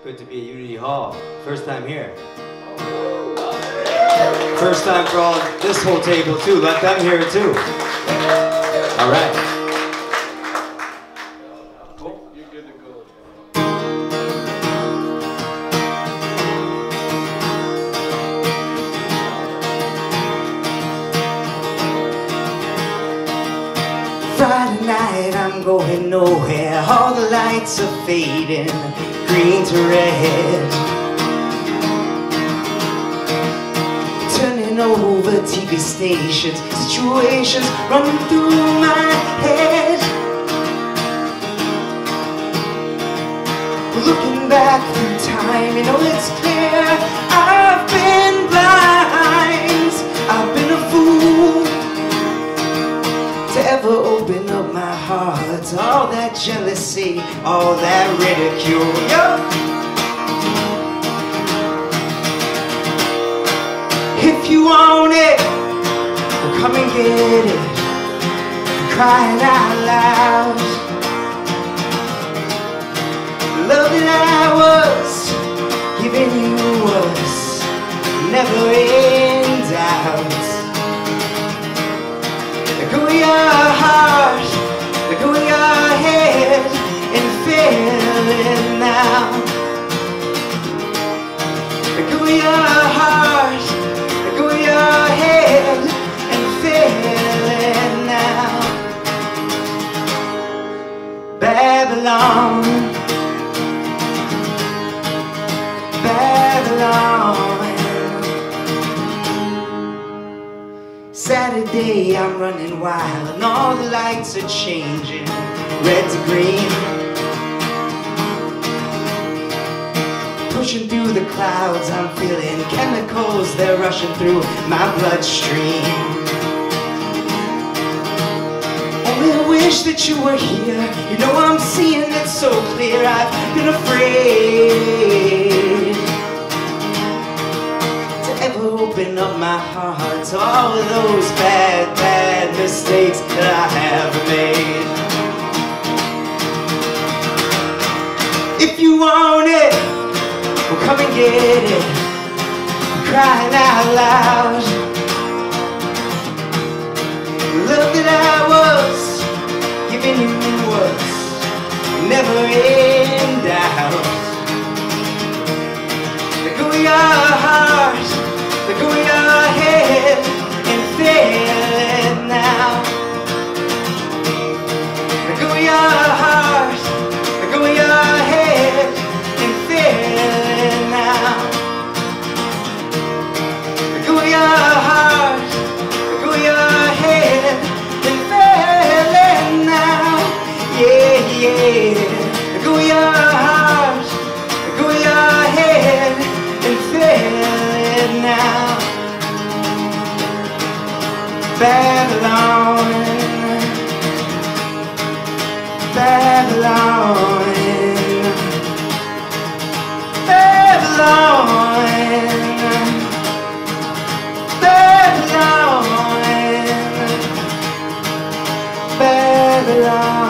Good to be at Unity Hall. First time here. First time for all this whole table too. Let them hear it too. All right. Cool. You're good to go. Friday night, I'm going nowhere. All the lights are fading, green to red. Turning over TV stations, situations running through my head. Looking back through time, you know it's clear I've been blind. I've been a fool to ever open up my heart to all that jealousy, all that ridicule. Yo! If you want it, well, come and get it. Crying out loud. The love that I was giving you was never in doubt. Let go of your heart, let go of your head, and feel it now. Let go of your heart, let go of your head, and feel it now. Babylon, Babylon. Saturday, I'm running wild, and all the lights are changing, red to green. Pushing through the clouds, I'm feeling chemicals, they're rushing through my bloodstream. Only I wish that you were here. You know I'm seeing it so clear. I've been afraid to ever open up my heart to all of those bad, bad mistakes that I have made. If you want it, well, come and get it. I'm crying out loud. The love that I was giving you was never in doubt. Let go of your heart, let go of your head, and feel it now. Let go of your heart, let go of your head, and feel it now. Let go of your heart, let go of your head, and feel it now. Yeah, yeah. Let go of your heart, let go of your head, and feel it now. Babylon, Babylon, Babylon, Babylon, Babylon.